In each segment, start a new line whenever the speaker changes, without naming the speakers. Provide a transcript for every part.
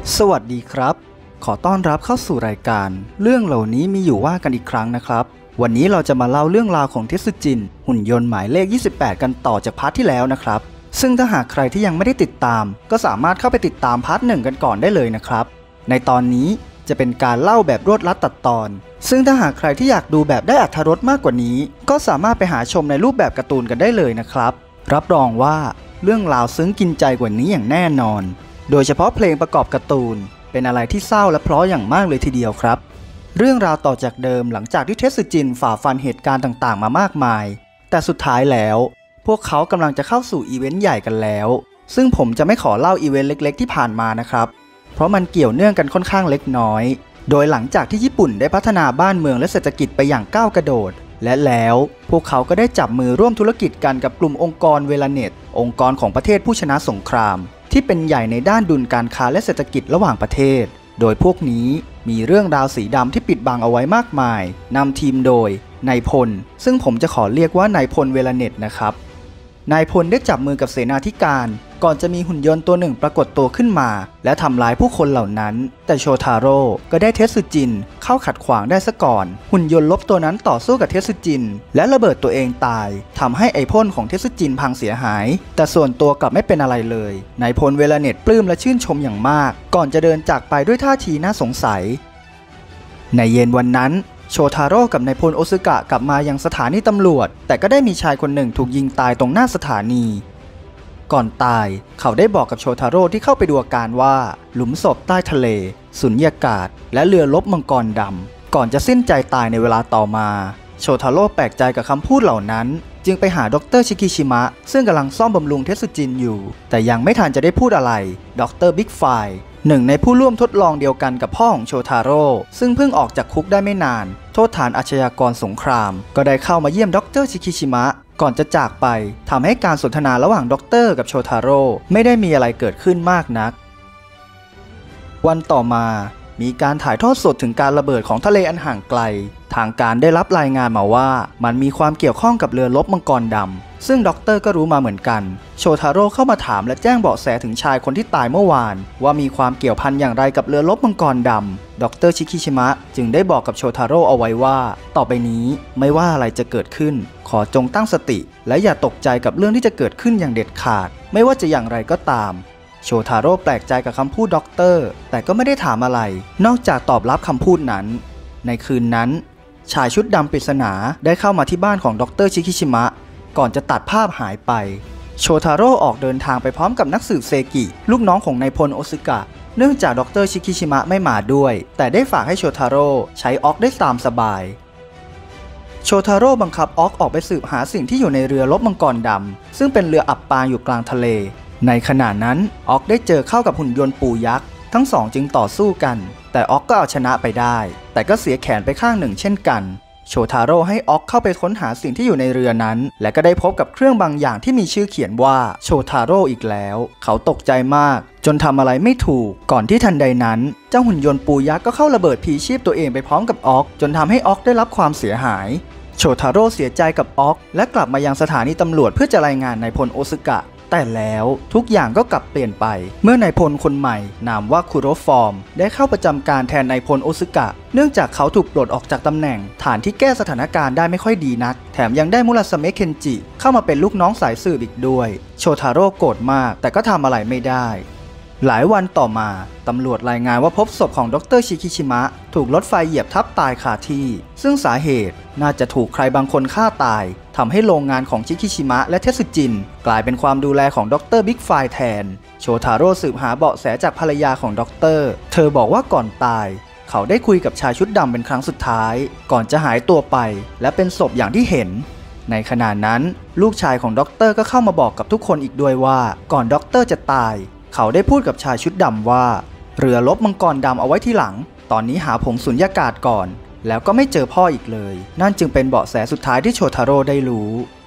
สวัสดีครับขอต้อนรับเข้าสู่รายการเรื่องเหล่านี้มีอยู่ว่ากันอีกครั้งนะครับวันนี้เราจะมาเล่าเรื่องราวของเทสึจินหุ่นยนต์หมายเลข28กันต่อจากพาร์ทที่แล้วนะครับซึ่งถ้าหากใครที่ยังไม่ได้ติดตามก็สามารถเข้าไปติดตามพาร์ท1กันก่อนได้เลยนะครับในตอนนี้จะเป็นการเล่าแบบรวดรัดตัดตอนซึ่งถ้าหากใครที่อยากดูแบบได้อรรถรสมากกว่านี้ก็สามารถไปหาชมในรูปแบบการ์ตูนกันได้เลยนะครับรับรองว่าเรื่องราวซึ้งกินใจกว่านี้อย่างแน่นอนโดยเฉพาะเพลงประกอบการ์ตูนเป็นอะไรที่เศร้าและเพราะอย่างมากเลยทีเดียวครับเรื่องราวต่อจากเดิมหลังจากที่เทสึจินฝ่าฟันเหตุการณ์ต่างๆมามากมายแต่สุดท้ายแล้วพวกเขากำลังจะเข้าสู่อีเวนต์ใหญ่กันแล้วซึ่งผมจะไม่ขอเล่าอีเวนต์เล็กๆที่ผ่านมานะครับเพราะมันเกี่ยวเนื่องกันค่อนข้างเล็กน้อยโดยหลังจากที่ญี่ปุ่นได้พัฒนาบ้านเมืองและเศรษฐกิจไปอย่างก้าวกระโดดและแล้วพวกเขาก็ได้จับมือร่วมธุรกิจกันกับกลุ่มองค์กรเวลาเน็ตองค์กรของประเทศผู้ชนะสงครามที่เป็นใหญ่ในด้านดุลการค้าและเศรษฐกิจระหว่างประเทศโดยพวกนี้มีเรื่องราวสีดำที่ปิดบังเอาไว้มากมายนำทีมโดยนายพลซึ่งผมจะขอเรียกว่านายพลเวลาเน็ตนะครับนายพลได้จับมือกับเสนาธิการก่อนจะมีหุ่นยนต์ตัวหนึ่งปรากฏตัวขึ้นมาและทำร้ายผู้คนเหล่านั้นแต่โชทาโร่ก็ได้เทสึจินเข้าขัดขวางได้ซะก่อนหุ่นยนต์ลบตัวนั้นต่อสู้กับเทสึจินและระเบิดตัวเองตายทำให้ไอพ่นของเทสึจินพังเสียหายแต่ส่วนตัวกลับไม่เป็นอะไรเลยนายพลเวลาเน็ตปลื้มและชื่นชมอย่างมากก่อนจะเดินจากไปด้วยท่าทีน่าสงสัยในเย็นวันนั้นโชทาโร่กับนายพลโอซึกะกลับมายังสถานีตำรวจแต่ก็ได้มีชายคนหนึ่งถูกยิงตายตรงหน้าสถานีก่อนตายเขาได้บอกกับโชทาโร่ที่เข้าไปดูอาการว่าหลุมศพใต้ทะเลสุญญากาศและเรือรบมังกรดำก่อนจะสิ้นใจตายในเวลาต่อมาโชทาโร่แปลกใจกับคำพูดเหล่านั้นจึงไปหาดรชิกิชิมะซึ่งกำลังซ่อมบำรุงเทสึจินอยู่แต่ยังไม่ทันจะได้พูดอะไรดรบิ๊กไฟหนึ่งในผู้ร่วมทดลองเดียวกันกับพ่อของโชทาโร่ซึ่งเพิ่งออกจากคุกได้ไม่นานโทษฐานอาชญากรสงครามก็ได้เข้ามาเยี่ยมดรชิกิชิมะก่อนจะจากไปทำให้การสนทนาระหว่างด็อกเตอร์กับโชทาโร่ไม่ได้มีอะไรเกิดขึ้นมากนักวันต่อมามีการถ่ายทอดสดถึงการระเบิดของทะเลอันห่างไกลทางการได้รับรายงานมาว่ามันมีความเกี่ยวข้องกับเรือรบมังกรดำซึ่งด็อกเตอร์ก็รู้มาเหมือนกันโชทาโร่เข้ามาถามและแจ้งเบาะแสถึงชายคนที่ตายเมื่อวานว่ามีความเกี่ยวพันอย่างไรกับเรือรบมังกรดำด็อกเตอร์ชิคิชิมะจึงได้บอกกับโชทาโร่เอาไว้ว่าต่อไปนี้ไม่ว่าอะไรจะเกิดขึ้นขอจงตั้งสติและอย่าตกใจกับเรื่องที่จะเกิดขึ้นอย่างเด็ดขาดไม่ว่าจะอย่างไรก็ตามโชทาโร่แปลกใจกับคำพูดด็อกเตอร์แต่ก็ไม่ได้ถามอะไรนอกจากตอบรับคำพูดนั้นในคืนนั้นชายชุดดำปริศนาได้เข้ามาที่บ้านของดรชิคิชิมะก่อนจะตัดภาพหายไปโชทาโร่ออกเดินทางไปพร้อมกับนักสืบเซกิลูกน้องของนายพลโอซึกะเนื่องจากดรชิคิชิมะไม่มาด้วยแต่ได้ฝากให้โชทาโร่ใช้ออกได้ตามสบายโชทาโร่บังคับออกไปสืบหาสิ่งที่อยู่ในเรือรบมังกรดำซึ่งเป็นเรืออับปางอยู่กลางทะเลในขณะนั้นออกได้เจอเข้ากับหุ่นยนต์ปูยักษ์ทั้งสองจึงต่อสู้กันแต่ออกก็เอาชนะไปได้แต่ก็เสียแขนไปข้างหนึ่งเช่นกันโชทาโร่ให้ออกเข้าไปค้นหาสิ่งที่อยู่ในเรือนั้นและก็ได้พบกับเครื่องบางอย่างที่มีชื่อเขียนว่าโชทาโร่อีกแล้วเขาตกใจมากจนทำอะไรไม่ถูกก่อนที่ทันใดนั้นเจ้าหุ่นยนต์ปูยักษ์ก็เข้าระเบิดพีชีพตัวเองไปพร้อมกับออกจนทำให้ออกได้รับความเสียหายโชทาโร่เสียใจกับออกและกลับมายังสถานีตำรวจเพื่อจะรายงานนายพลโอซึกะแต่แล้วทุกอย่างก็กลับเปลี่ยนไปเมื่อนายพลคนใหม่นามว่าคุโรฟอร์มได้เข้าประจำการแทนนายพลโอซึกะเนื่องจากเขาถูกปลดออกจากตำแหน่งฐานที่แก้สถานการณ์ได้ไม่ค่อยดีนักแถมยังได้มุราสเมะเคนจิเข้ามาเป็นลูกน้องสายสืบอีกด้วยโชทาโร่โกรธมากแต่ก็ทำอะไรไม่ได้หลายวันต่อมาตำรวจรายงานว่าพบศพของดรชิคิชิมะถูกรถไฟเหยียบทับตายคาที่ซึ่งสาเหตุน่าจะถูกใครบางคนฆ่าตายทำให้โรงงานของชิคิชิมะและเทสึจินกลายเป็นความดูแลของดรบิ๊กไฟแทนโชทาโร่สืบหาเบาะแสจากภรรยาของดรเธอบอกว่าก่อนตายเขาได้คุยกับชายชุดดำเป็นครั้งสุดท้ายก่อนจะหายตัวไปและเป็นศพอย่างที่เห็นในขณะนั้นลูกชายของดรก็เข้ามาบอกกับทุกคนอีกด้วยว่าก่อนดรจะตายเขาได้พูดกับชายชุดดำว่าเรือรบมังกรดำเอาไว้ที่หลังตอนนี้หาผงสุญญากาศก่อนแล้วก็ไม่เจอพ่ออีกเลยนั่นจึงเป็นเบาะแสสุดท้ายที่โชทาโร่ได้รู้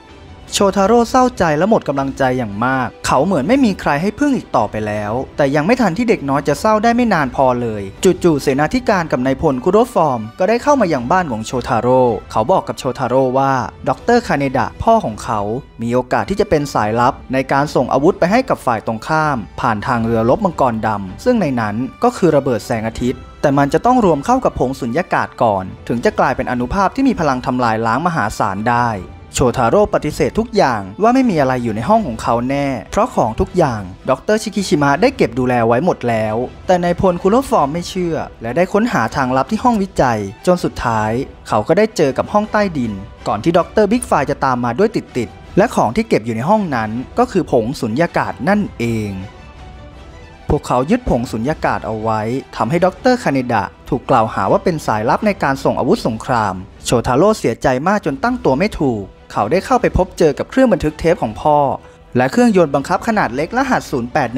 โชทาโร่เศร้าใจและหมดกำลังใจอย่างมากเขาเหมือนไม่มีใครให้พึ่งอีกต่อไปแล้วแต่ยังไม่ทันที่เด็กน้อยจะเศร้าได้ไม่นานพอเลยจู่ๆเสนาธิการกับนายพลคุโรฟอร์มก็ได้เข้ามายังบ้านของโชทาโร่เขาบอกกับโชทาโร่ว่าดร.คาเนดะพ่อของเขามีโอกาสที่จะเป็นสายลับในการส่งอาวุธไปให้กับฝ่ายตรงข้ามผ่านทางเรือรบมังกรดำซึ่งในนั้นก็คือระเบิดแสงอาทิตย์แต่มันจะต้องรวมเข้ากับผงสุญญากาศก่อนถึงจะกลายเป็นอนุภาคที่มีพลังทำลายล้างมหาศาลได้โชทาโร่ปฏิเสธทุกอย่างว่าไม่มีอะไรอยู่ในห้องของเขาแน่เพราะของทุกอย่างดร.ชิกิชิมะได้เก็บดูแลไว้หมดแล้วแต่นายพลคุโรฟอร์มไม่เชื่อและได้ค้นหาทางลับที่ห้องวิจัยจนสุดท้ายเขาก็ได้เจอกับห้องใต้ดินก่อนที่ดร.บิ๊กไฟจะตามมาด้วยติดๆและของที่เก็บอยู่ในห้องนั้นก็คือผงสุญญากาศนั่นเองพวกเขายึดผงสุญญากาศเอาไว้ทำให้ดร.คาเนดะถูกกล่าวหาว่าเป็นสายลับในการส่งอาวุธสงครามโชทาโร่เสียใจมากจนตั้งตัวไม่ถูกเขาได้เข้าไปพบเจอกับเครื่องบันทึกเทปของพ่อและเครื่องยนต์บังคับขนาดเล็กรหัส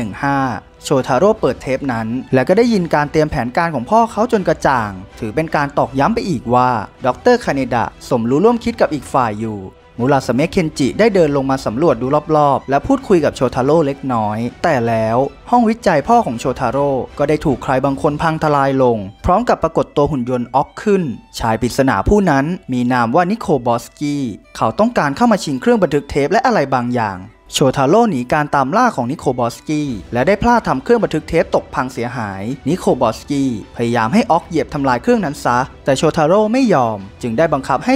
0815 โชทาโร่เปิดเทปนั้นและก็ได้ยินการเตรียมแผนการของพ่อเขาจนกระจ่างถือเป็นการตอกย้ำไปอีกว่าดร.คาเนดะสมรู้ร่วมคิดกับอีกฝ่ายอยู่มูราสเมะเคนจิได้เดินลงมาสำรวจดูรอบๆและพูดคุยกับโชทาโร่เล็กน้อยแต่แล้วห้องวิจัยพ่อของโชทาโร่ก็ได้ถูกใครบางคนพังทลายลงพร้อมกับปรากฏตัวหุ่นยนต์ออกขึ้นชายปริศนาผู้นั้นมีนามว่านิโคบอสกี้เขาต้องการเข้ามาชิงเครื่องบันทึกเทปและอะไรบางอย่างโชทาโร่หนีการตามล่าของนิโคบอสกี้และได้พลาดทำเครื่องบันทึกเทปตกพังเสียหายนิโคบอสกี้พยายามให้ออกเหยียบทำลายเครื่องนั้นซะแต่โชทาโร่ไม่ยอมจึงได้บังคับให้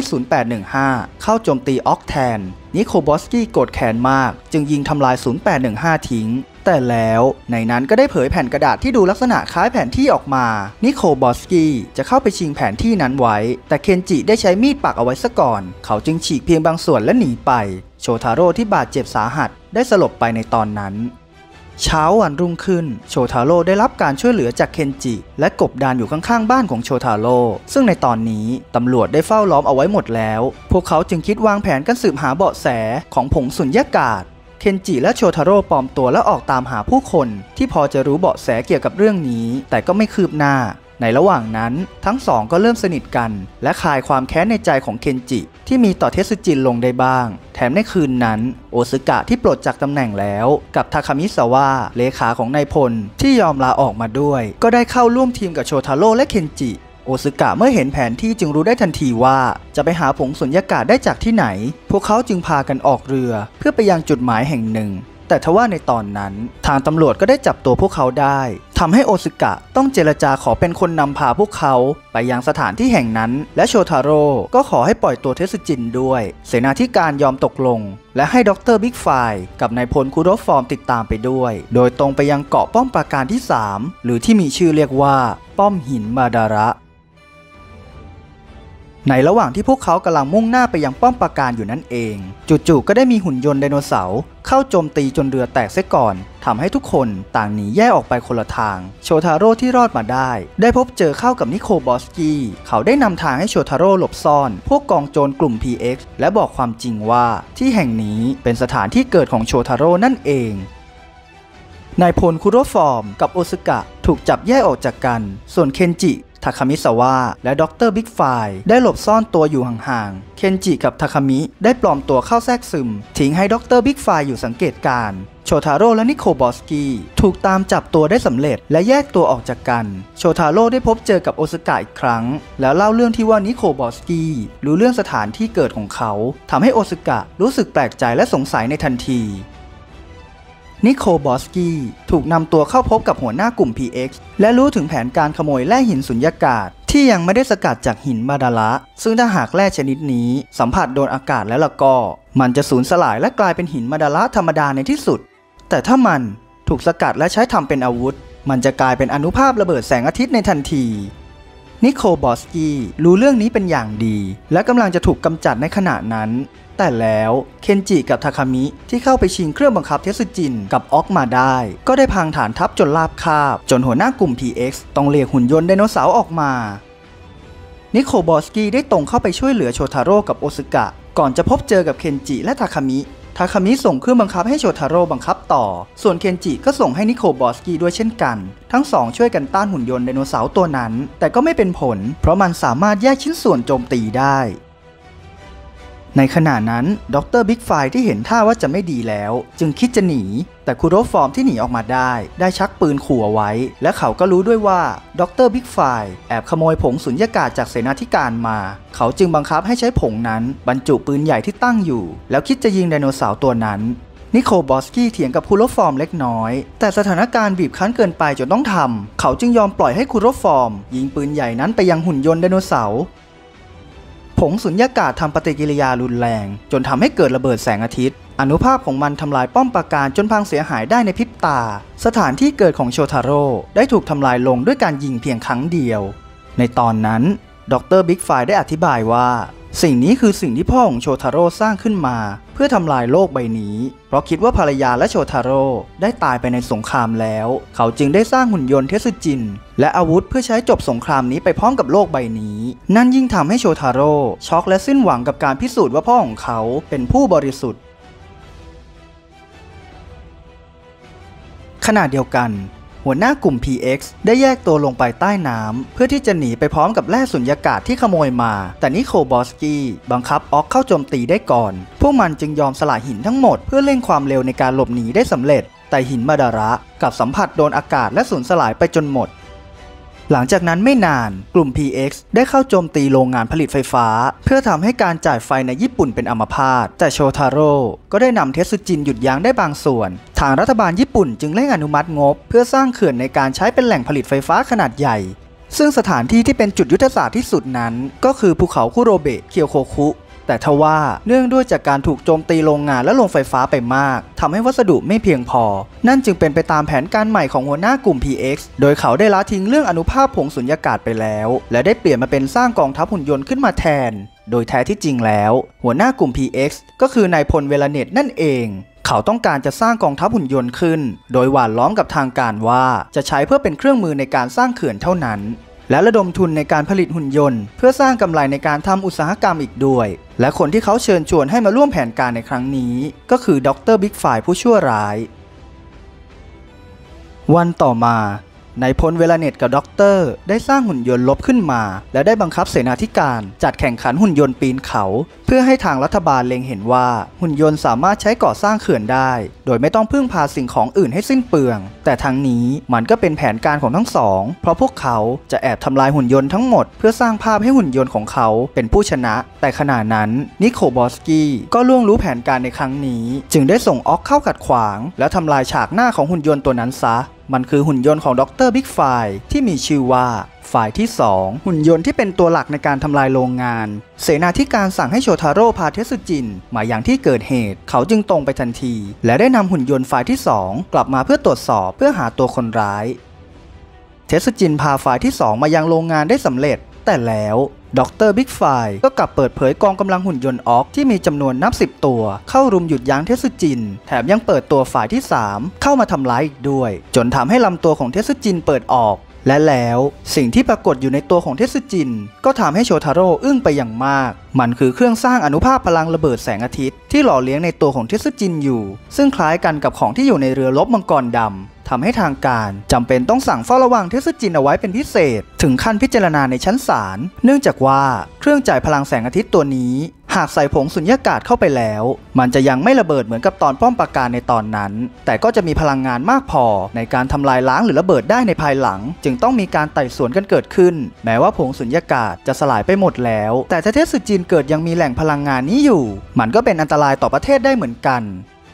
0815 เข้าโจมตีออกแทนนิโคบอสกี้โกรธแค้นมากจึงยิงทำลาย 0815 ทิ้งแต่แล้วในนั้นก็ได้เผยแผ่นกระดาษที่ดูลักษณะคล้ายแผนที่ออกมานิโคบอสกี้จะเข้าไปชิงแผนที่นั้นไว้แต่เคนจิได้ใช้มีดปักเอาไว้ซะก่อนเขาจึงฉีกเพียงบางส่วนและหนีไปโชทาโร่ที่บาดเจ็บสาหัสได้สลบไปในตอนนั้นเช้าวันรุ่งขึ้นโชทาโร่ได้รับการช่วยเหลือจากเคนจิและกบดานอยู่ข้างๆบ้านของโชทาโร่ซึ่งในตอนนี้ตำรวจได้เฝ้าล้อมเอาไว้หมดแล้วพวกเขาจึงคิดวางแผนกันสืบหาเบาะแสของผงสุญญากาศเคนจิและโชทาโร่ปลอมตัวและออกตามหาผู้คนที่พอจะรู้เบาะแสเกี่ยวกับเรื่องนี้แต่ก็ไม่คืบหน้าในระหว่างนั้นทั้งสองก็เริ่มสนิทกันและคลายความแค้นในใจของเคนจิที่มีต่อเทสึจินลงได้บ้างแถมในคืนนั้นโอซึกะที่ปลดจากตำแหน่งแล้วกับทาคามิซาวะเลขาของนายพลที่ยอมลาออกมาด้วยก็ได้เข้าร่วมทีมกับโชทาโร่และเคนจิโอซึกะเมื่อเห็นแผนที่จึงรู้ได้ทันทีว่าจะไปหาผงสุญญากาศได้จากที่ไหนพวกเขาจึงพากันออกเรือเพื่อไปยังจุดหมายแห่งหนึ่งแต่ทว่าในตอนนั้นทางตำรวจก็ได้จับตัวพวกเขาได้ทำให้โอซึกะต้องเจรจาขอเป็นคนนำพาพวกเขาไปยังสถานที่แห่งนั้นและโชทาโร่ก็ขอให้ปล่อยตัวเทสึจินด้วยเสนาธิการยอมตกลงและให้ดร.บิ๊กไฟกับนายพลคุโรฟอร์มติดตามไปด้วยโดยตรงไปยังเกาะป้อมปราการที่3หรือที่มีชื่อเรียกว่าป้อมหินมาดาระในระหว่างที่พวกเขากำลังมุ่งหน้าไปยังป้อมปราการอยู่นั่นเองจู่ๆก็ได้มีหุ่นยนต์ไดโนเสาร์เข้าโจมตีจนเรือแตกเสียก่อนทำให้ทุกคนต่างหนีแยกออกไปคนละทางโชทาโร่ที่รอดมาได้พบเจอเข้ากับนิโคบอสกี้เขาได้นำทางให้โชทาโร่หลบซ่อนพวกกองโจรกลุ่ม PX และบอกความจริงว่าที่แห่งนี้เป็นสถานที่เกิดของโชทาโร่นั่นเองนายพลคุโรฟอร์มกับโอซึกะถูกจับแยกออกจากกันส่วนเคนจิทาคามิซาวะและดร.บิ๊กไฟได้หลบซ่อนตัวอยู่ห่างๆเคนจิกับทาคามิได้ปลอมตัวเข้าแทรกซึมทิ้งให้ดร.บิ๊กไฟอยู่สังเกตการโชทาโร่และนิโคบอสกี้ถูกตามจับตัวได้สำเร็จและแยกตัวออกจากกันโชทาโร่ได้พบเจอกับโอซึกะอีกครั้งแล้วเล่าเรื่องที่ว่านิโคบอสกี้รู้เรื่องสถานที่เกิดของเขาทำให้โอซึกะรู้สึกแปลกใจและสงสัยในทันทีนิโคบอสกี้ถูกนำตัวเข้าพบกับหัวหน้ากลุ่ม PX และรู้ถึงแผนการขโมยแร่หินสุญญากาศที่ยังไม่ได้สกัดจากหินมาดาระซึ่งถ้าหากแร่ชนิดนี้สัมผัสโดนอากาศแล้วล่ะก็มันจะสูญสลายและกลายเป็นหินมาดาระธรรมดาในที่สุดแต่ถ้ามันถูกสกัดและใช้ทำเป็นอาวุธมันจะกลายเป็นอนุภาพระเบิดแสงอาทิตย์ในทันทีนิโคบอสกี้รู้เรื่องนี้เป็นอย่างดีและกำลังจะถูกกำจัดในขณะนั้นแต่แล้วเคนจิกับทาคามิที่เข้าไปชิงเครื่องบังคับเทสึจินกับออกมาได้ก็ได้พังฐานทัพจนราบคาบจนหัวหน้ากลุ่ม PX ต้องเรียกหุ่นยนต์ไดโนเสาร์ออกมานิโคบอสกี้ได้ตรงเข้าไปช่วยเหลือโชทาโร่กับโอซึกะก่อนจะพบเจอกับเคนจิและทาคามิส่งเครื่องบังคับให้โชทาโร่บังคับต่อส่วนเคนจิก็ส่งให้นิโคบอสกี้ด้วยเช่นกันทั้งสองช่วยกันต้านหุ่นยนต์ไดโนเสาร์ตัวนั้นแต่ก็ไม่เป็นผลเพราะมันสามารถแยกชิ้นส่วนโจมตีได้ในขณะนั้นดรบิ๊กไฟที่เห็นท่าว่าจะไม่ดีแล้วจึงคิดจะหนีแต่คุโรฟอร์มที่หนีออกมาได้ชักปืนขู่เอาไว้และเขาก็รู้ด้วยว่าดรบิ๊กไฟแอบขโมยผงสุญญากาศจากเสนาธิการมาเขาจึงบังคับให้ใช้ผงนั้นบรรจุปืนใหญ่ที่ตั้งอยู่แล้วคิดจะยิงไดโนเสาร์ตัวนั้นนิโคลบอสกี้เถียงกับคุโรฟอร์มเล็กน้อยแต่สถานการณ์บีบคั้นเกินไปจนต้องทำเขาจึงยอมปล่อยให้คุโรฟอร์มยิงปืนใหญ่นั้นไปยังหุ่นยนต์ไดโนเสาร์ผงสุญญากาศทำปฏิกิริยารุนแรงจนทำให้เกิดระเบิดแสงอาทิตย์อนุภาคของมันทำลายป้อมปราการจนพังเสียหายได้ในพริบตาสถานที่เกิดของโชทาโร่ได้ถูกทำลายลงด้วยการยิงเพียงครั้งเดียวในตอนนั้นดรบิ๊กไฟได้อธิบายว่าสิ่งนี้คือสิ่งที่พ่อของโชทาโร่สร้างขึ้นมาเพื่อทำลายโลกใบนี้เพราะคิดว่าภรรยาและโชทาโร่ได้ตายไปในสงครามแล้วเขาจึงได้สร้างหุ่นยนต์เทสึจินและอาวุธเพื่อใช้จบสงครามนี้ไปพร้อมกับโลกใบนี้นั่นยิ่งทำให้โชทาโร่ช็อกและสิ้นหวังกับการพิสูจน์ว่าพ่อของเขาเป็นผู้บริสุทธิ์ขณะเดียวกันหัวหน้ากลุ่ม PX ได้แยกตัวลงไปใต้น้ำเพื่อที่จะหนีไปพร้อมกับแร่สุญญากาศที่ขโมยมาแต่นิโคลบอสกี้บังคับออกเข้าโจมตีได้ก่อนพวกมันจึงยอมสละหินทั้งหมดเพื่อเร่งความเร็วในการหลบหนีได้สำเร็จแต่หินมาดาระกับสัมผัสโดนอากาศและสูญสลายไปจนหมดหลังจากนั้นไม่นานกลุ่ม PX ได้เข้าโจมตีโรงงานผลิตไฟฟ้าเพื่อทำให้การจ่ายไฟในญี่ปุ่นเป็นอัมพาตแต่โชทาโร่ก็ได้นำเทสึจินหยุดยั้งได้บางส่วนทางรัฐบาลญี่ปุ่นจึงเร่งอนุมัติงบเพื่อสร้างเขื่อนในการใช้เป็นแหล่งผลิตไฟฟ้าขนาดใหญ่ซึ่งสถานที่ที่เป็นจุดยุทธศาสตร์ที่สุดนั้นก็คือภูเขาคุโรเบะเคียวโคคุแต่ทว่าเนื่องด้วยจากการถูกโจมตีโรงงานและโรงไฟฟ้าไปมากทำให้วัสดุไม่เพียงพอนั่นจึงเป็นไปตามแผนการใหม่ของหัวหน้ากลุ่ม PX โดยเขาได้ละทิ้งเรื่องอนุภาคผงสุญญากาศไปแล้วและได้เปลี่ยนมาเป็นสร้างกองทัพหุ่นยนต์ขึ้นมาแทนโดยแท้ที่จริงแล้วหัวหน้ากลุ่ม PX ก็คือนายพลเวลเนตนั่นเองเขาต้องการจะสร้างกองทัพหุ่นยนต์ขึ้นโดยหว่านล้อมกับทางการว่าจะใช้เพื่อเป็นเครื่องมือในการสร้างเขื่อนเท่านั้นและระดมทุนในการผลิตหุ่นยนต์เพื่อสร้างกำไรในการทำอุตสาหกรรมอีกด้วยและคนที่เขาเชิญชวนให้มาร่วมแผนการในครั้งนี้ก็คือดรบิ๊กไฟผู้ชั่วร้ายวันต่อมานายพลเวลเนตกับด็อกเตอร์ได้สร้างหุ่นยนต์ลบขึ้นมาและได้บังคับเสนาธิการจัดแข่งขันหุ่นยนต์ปีนเขาเพื่อให้ทางรัฐบาลเล็งเห็นว่าหุ่นยนต์สามารถใช้ก่อสร้างเขื่อนได้โดยไม่ต้องพึ่งพาสิ่งของอื่นให้สิ้นเปลืองแต่ทั้งนี้มันก็เป็นแผนการของทั้งสองเพราะพวกเขาจะแอบทำลายหุ่นยนต์ทั้งหมดเพื่อสร้างภาพให้หุ่นยนต์ของเขาเป็นผู้ชนะแต่ขณะนั้นนิโคลบอสกี้ก็ล่วงรู้แผนการในครั้งนี้จึงได้ส่งออกเข้าขัดขวางและทำลายฉากหน้าของหุ่นยนต์ตัวนั้นซะมันคือหุ่นยนต์ของดรบิ๊กไฟที่มีชื่อว่าฝ่ายที่2หุ่นยนต์ที่เป็นตัวหลักในการทำลายโรงงานเสนาธิการสั่งให้โชทาโร่พาเทสึจินมาอย่างที่เกิดเหตุเขาจึงตรงไปทันทีและได้นำหุ่นยนต์ฝ่ายที่2กลับมาเพื่อตรวจสอบเพื่อหาตัวคนร้ายเทสึจินพาฝ่ายที่2มายังโรงงานได้สำเร็จแต่แล้วดรบิ๊กไฟก็กลับเปิดเผยกองกำลังหุ่นยนต์ออกที่มีจำนวนนับ10ตัวเข้ารุมหยุดยั้งเทสึจินแถมยังเปิดตัวฝ่ายที่3เข้ามาทำร้ายอีกด้วยจนทำให้ลำตัวของเทสึจินเปิดออกและแล้วสิ่งที่ปรากฏอยู่ในตัวของเทสึจินก็ทำให้โชทาโร่อึ้งไปอย่างมากมันคือเครื่องสร้างอนุภาคพลังระเบิดแสงอาทิตย์ที่หล่อเลี้ยงในตัวของเทสึจินอยู่ซึ่งคล้ายกันกับของที่อยู่ในเรือรบมังกรดำทำให้ทางการจำเป็นต้องสั่งเฝ้าระวังเทสึจินเอาไว้เป็นพิเศษถึงขั้นพิจารณาในชั้นศาลเนื่องจากว่าเครื่องจ่ายพลังแสงอาทิตย์ตัวนี้หากใส่ผงสุญญากาศเข้าไปแล้วมันจะยังไม่ระเบิดเหมือนกับตอนป้อมปราการในตอนนั้นแต่ก็จะมีพลังงานมากพอในการทำลายล้างหรือระเบิดได้ในภายหลังจึงต้องมีการไต่สวนกันเกิดขึ้นแม้ว่าผงสุญญากาศจะสลายไปหมดแล้วแต่ถ้าเทสึจินเกิดยังมีแหล่งพลังงานนี้อยู่มันก็เป็นอันตรายต่อประเทศได้เหมือนกัน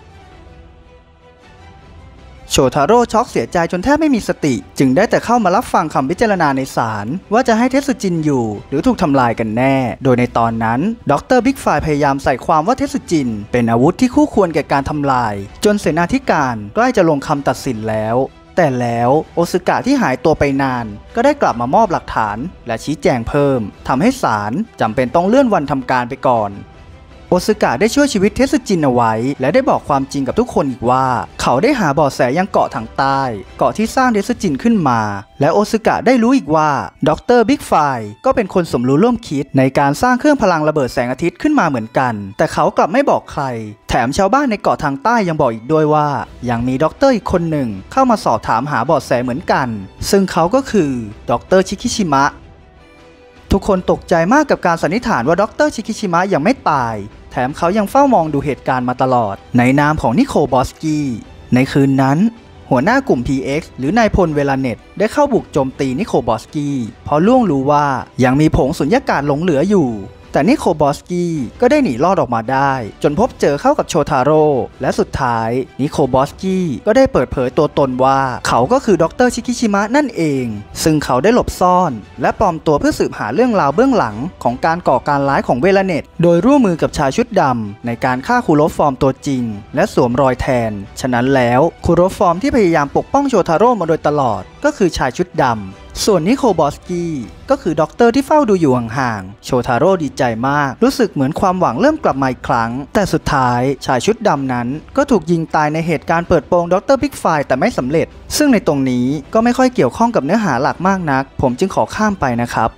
โชทาโร่ช็อกเสียใจจนแทบไม่มีสติจึงได้แต่เข้ามารับฟังคำพิจารณาในศาลว่าจะให้เทสึจินอยู่หรือถูกทำลายกันแน่โดยในตอนนั้นดรบิ๊กไฟพยายามใส่ความว่าเทสึจินเป็นอาวุธที่คู่ควรแก่การทำลายจนเสนาธิการใกล้จะลงคำตัดสินแล้วแต่แล้วโอซึกะที่หายตัวไปนานก็ได้กลับมามอบหลักฐานและชี้แจงเพิ่มทำให้ศาลจำเป็นต้องเลื่อนวันทำการไปก่อนโอซึกะได้ช่วยชีวิตเทสึจินเอาไว้และได้บอกความจริงกับทุกคนอีกว่าเขาได้หาเบาะแสยังเกาะทางใต้เกาะที่สร้างเทสึจินขึ้นมาและโอซึกะได้รู้อีกว่าดรบิ๊กไฟก็เป็นคนสมรู้ร่วมคิดในการสร้างเครื่องพลังระเบิดแสงอาทิตย์ขึ้นมาเหมือนกันแต่เขากลับไม่บอกใครแถมชาวบ้านในเกาะทางใต้ยังบอกอีกด้วยว่ายังมีด็อกเตอร์อีกคนหนึ่งเข้ามาสอบถามหาเบาะแสเหมือนกันซึ่งเขาก็คือดรชิคิชิมะทุกคนตกใจมากกับการสันนิษฐานว่าดรชิคิชิมะยังไม่ตายแถมเขายังเฝ้ามองดูเหตุการณ์มาตลอดในนามของนิโคลบอสกี้ในคืนนั้นหัวหน้ากลุ่ม PX หรือนายพลเวลาเน็ตได้เข้าบุกโจมตีนิโคลบอสกี้เพราะล่วงรู้ว่ายังมีผงสุญญากาศหลงเหลืออยู่แต่นิโคลบอสกี้ก็ได้หนีรอดออกมาได้จนพบเจอเข้ากับโชทาโร่และสุดท้ายนิโคลบอสกี้ก็ได้เปิดเผยตัวตนว่าเขาก็คือดรชิคิชิมะนั่นเองซึ่งเขาได้หลบซ่อนและปลอมตัวเพื่อสืบหาเรื่องราวเบื้องหลังของการก่อการร้ายของเวลาเน็ตโดยร่วมมือกับชายชุดดำในการฆ่าคุโรฟอร์มตัวจริงและสวมรอยแทนฉะนั้นแล้วคุโรฟอร์มที่พยายามปกป้องโชทาโร่มาโดยตลอดก็คือชายชุดดำส่วนนิโคลบอสกี้ก็คือด็อกเตอร์ที่เฝ้าดูอยู่ห่างๆโชทาโร่ดีใจมากรู้สึกเหมือนความหวังเริ่มกลับมาอีกครั้งแต่สุดท้ายชายชุดดำนั้นก็ถูกยิงตายในเหตุการณ์เปิดโปงด็อกเตอร์บิ๊กไฟแต่ไม่สำเร็จซึ่งในตรงนี้ก็ไม่ค่อยเกี่ยวข้องกับเนื้อหาหลักมากนักผมจึงขอข้ามไปนะครับ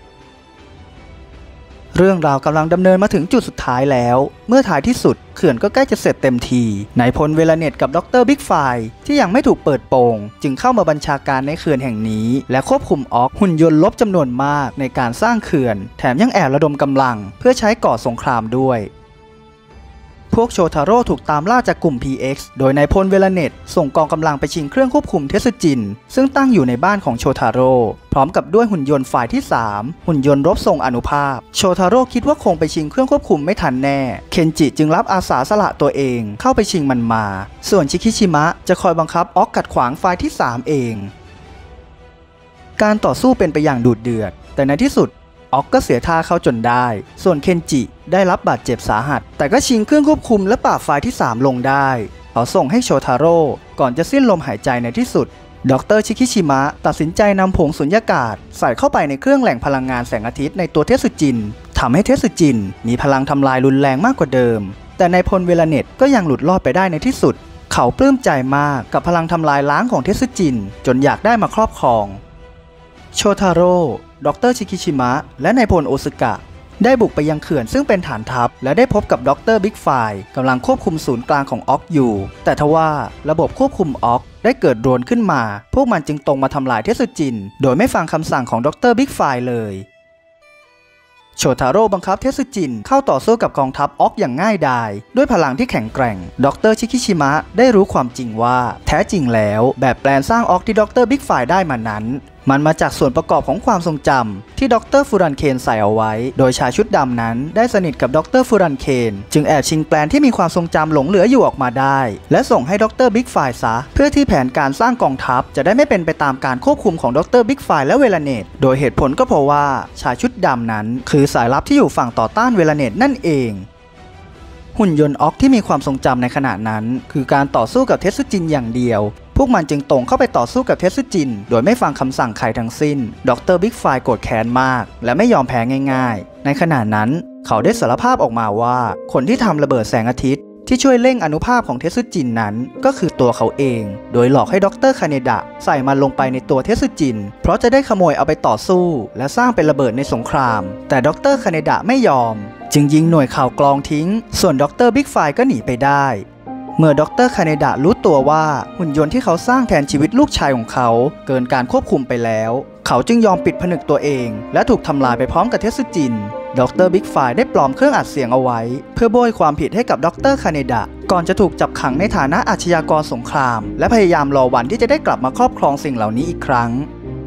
เรื่องราวกำลังดำเนินมาถึงจุดสุดท้ายแล้วเมื่อท้ายที่สุดเขื่อนก็ใกล้จะเสร็จเต็มทีนายพลเวลาเน็ตกับดรบิ๊กไฟที่ยังไม่ถูกเปิดโปงจึงเข้ามาบัญชาการในเขื่อนแห่งนี้และควบคุมออกหุ่นยนต์ลบจำนวนมากในการสร้างเขื่อนแถมยังแอบระดมกำลังเพื่อใช้ก่อสงครามด้วยพวกโชทาโร่ถูกตามล่าจากกลุ่ม PX โดยนายพลเวลาเน็ตส่งกองกำลังไปชิงเครื่องควบคุมเทสจินซึ่งตั้งอยู่ในบ้านของโชทาโร่พร้อมกับด้วยหุ่นยนต์ฝ่ายที่ 3หุ่นยนต์รบทรงอนุภาพโชทาโร่คิดว่าคงไปชิงเครื่องควบคุมไม่ทันแน่เคนจิจึงรับอาสาสละตัวเองเข้าไปชิงมันมาส่วนชิคิชิมะจะคอยบังคับออกขัดขวางฝ่ายที่ 3เองการต่อสู้เป็นไปอย่างดุเดือดแต่ในที่สุดออกก็เสียท่าเข้าจนได้ส่วนเคนจิได้รับบาดเจ็บสาหัสแต่ก็ชิงเครื่องควบคุมและปราบฝ่ายที่ 3ลงได้เขาส่งให้โชทาโร่ก่อนจะสิ้นลมหายใจในที่สุดดรชิคิชิมะตัดสินใจนำผงสุญญากาศใส่เข้าไปในเครื่องแหล่งพลังงานแสงอาทิตย์ในตัวเทสึจินทำให้เทสึจินมีพลังทำลายรุนแรงมากกว่าเดิมแต่นายพลเวลาเน็ตก็ยังหลุดรอดไปได้ในที่สุดเขาปลื้มใจมากกับพลังทำลายล้างของเทสึจินจนอยากได้มาครอบครองโชทาโร่ดรชิคิชิมะและนายพลโอซึกะได้บุกไปยังเขื่อนซึ่งเป็นฐานทัพและได้พบกับดรบิ๊กไฟกำลังควบคุมศูนย์กลางของออกอยู่แต่ทว่าระบบควบคุมออกได้เกิดโดรนขึ้นมาพวกมันจึงตรงมาทำลายเทสึจินโดยไม่ฟังคำสั่งของดรบิ๊กไฟเลยโชทาโร่บังคับเทสึจินเข้าต่อสู้กับกองทัพออกอย่างง่ายดายด้วยพลังที่แข็งแกร่งดรชิคิชิมะได้รู้ความจริงว่าแท้จริงแล้วแบบแปลนสร้างออกที่ดรบิ๊กไฟได้มานั้นมันมาจากส่วนประกอบของความทรงจำที่ดรฟูรันเคนใส่เอาไว้โดยชายชุดดำนั้นได้สนิทกับดรฟูรันเคนจึงแอบชิงแปลนที่มีความทรงจำหลงเหลืออยู่ออกมาได้และส่งให้ดรบิ๊กไฟซะเพื่อที่แผนการสร้างกองทัพจะได้ไม่เป็นไปตามการควบคุมของดรบิ๊กไฟและเวลาเนตโดยเหตุผลก็เพราะว่าชายชุดดำนั้นคือสายลับที่อยู่ฝั่งต่อต้านเวลาเนตนั่นเองหุ่นยนต์ออกที่มีความทรงจำในขณะนั้นคือการต่อสู้กับเทสึจินอย่างเดียวพวกมันจึงตรงเข้าไปต่อสู้กับเทสึจินโดยไม่ฟังคำสั่งใครทั้งสิ้นดรบิ๊กไฟโกรธแค้นมากและไม่ยอมแพ้ง่ายๆในขณะนั้นเขาได้สารภาพออกมาว่าคนที่ทำระเบิดแสงอาทิตย์ที่ช่วยเร่งอนุภาพของเทสึจินนั้นก็คือตัวเขาเองโดยหลอกให้ดรคาเนดะใส่มันลงไปในตัวเทสึจินเพราะจะได้ขโมยเอาไปต่อสู้และสร้างเป็นระเบิดในสงครามแต่ดรคาเนดะไม่ยอมจึงยิงหน่วยข่าวกรองทิ้งส่วนดรบิ๊กไฟก็หนีไปได้เมื่อดรคาเนดะรู้ตัวว่าหุ่นยนต์ที่เขาสร้างแทนชีวิตลูกชายของเขาเกินการควบคุมไปแล้วเขาจึงยอมปิดผนึกตัวเองและถูกทำลายไปพร้อมกับเทสึจินดรบิ๊กไฟได้ปลอมเครื่องอัดเสียงเอาไว้เพื่อโบยความผิดให้กับดรคาเนดะก่อนจะถูกจับขังในฐานะอาชญากรสงครามและพยายามรอวันที่จะได้กลับมาครอบครองสิ่งเหล่านี้อีกครั้ง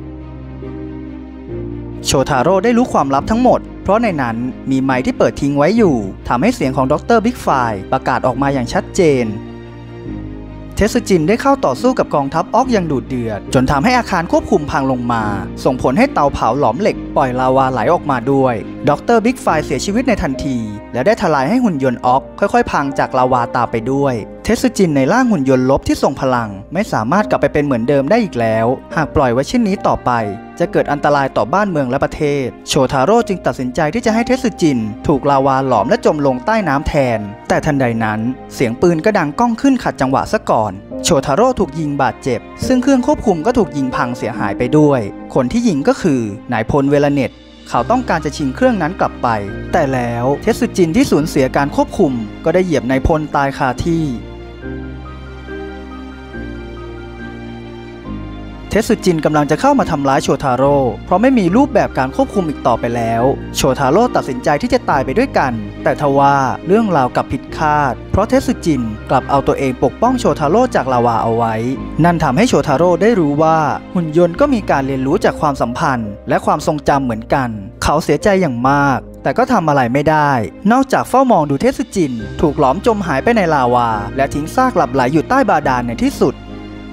โชทาโร่ได้รู้ความลับทั้งหมดเพราะในนั้นมีไมค์ที่เปิดทิ้งไว้อยู่ทำให้เสียงของดรบิ๊กไฟประกาศออกมาอย่างชัดเจนเทสึจินได้เข้าต่อสู้กับกองทัพออกอย่างดุเดือดจนทำให้อาคารควบคุมพังลงมาส่งผลให้เตาเผาหลอมเหล็กปล่อยลาวาไหลออกมาด้วยดรบิ๊กไฟเสียชีวิตในทันทีและได้ทลายให้หุ่นยนต์ออกค่อยๆพังจากลาวาตามไปด้วยเทสึจินในร่างหุ่นยนต์ลบที่ทรงพลังไม่สามารถกลับไปเป็นเหมือนเดิมได้อีกแล้วหากปล่อยไว้เช่นนี้ต่อไปจะเกิดอันตรายต่อบ้านเมืองและประเทศโชทาโร่จึงตัดสินใจที่จะให้เทสึจินถูกลาวาหลอมและจมลงใต้น้ำแทนแต่ทันใดนั้นเสียงปืนก็ดังก้องขึ้นขัดจังหวะซะก่อนโชทาโร่ถูกยิงบาดเจ็บซึ่งเครื่องควบคุมก็ถูกยิงพังเสียหายไปด้วยคนที่ยิงก็คือนายพลเวลาเน็ตเขาต้องการจะชิงเครื่องนั้นกลับไปแต่แล้วเทสึจินที่สูญเสียการควบคุมก็ได้เหยียบนายพลตายคาที่เทเทสึจินกำลังจะเข้ามาทำร้ายโชทาโร่เพราะไม่มีรูปแบบการควบคุมอีกต่อไปแล้วโชทาโร่ตัดสินใจที่จะตายไปด้วยกันแต่ทว่าเรื่องราวกลับผิดคาดเพราะเทสึจินกลับเอาตัวเองปกป้องโชทาโร่จากลาวาเอาไว้นั่นทำให้โชทาโร่ได้รู้ว่าหุ่นยนต์ก็มีการเรียนรู้จากความสัมพันธ์และความทรงจำเหมือนกันเขาเสียใจอย่างมากแต่ก็ทำอะไรไม่ได้นอกจากเฝ้ามองดูเทสึจินถูกหลอมจมหายไปในลาวาและทิ้งซากหลับไหลอยู่ใต้บาดาลในที่สุด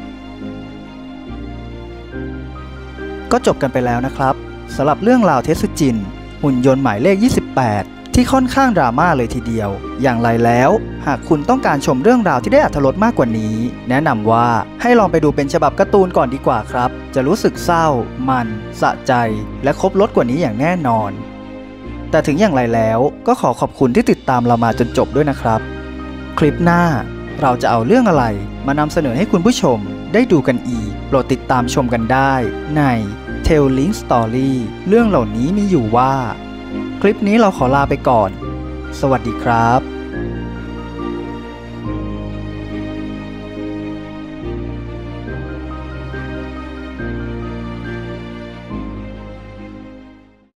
ก็จบกันไปแล้วนะครับสำหรับเรื่องราวเทสึจินหุ่นยนต์หมายเลข28ที่ค่อนข้างดราม่าเลยทีเดียวอย่างไรแล้วหากคุณต้องการชมเรื่องราวที่ได้อรรถรสมากกว่านี้แนะนำว่าให้ลองไปดูเป็นฉบับการ์ตูนก่อนดีกว่าครับจะรู้สึกเศร้ามันสะใจและครบรสกว่านี้อย่างแน่นอนแต่ถึงอย่างไรแล้วก็ขอขอบคุณที่ติดตามเรามาจนจบด้วยนะครับคลิปหน้าเราจะเอาเรื่องอะไรมานำเสนอให้คุณผู้ชมได้ดูกันอีกโปรดติดตามชมกันได้ใน Telling Story เรื่องเหล่านี้มีอยู่ว่าคลิปนี้เราขอลาไปก่อนสวัสดีครับ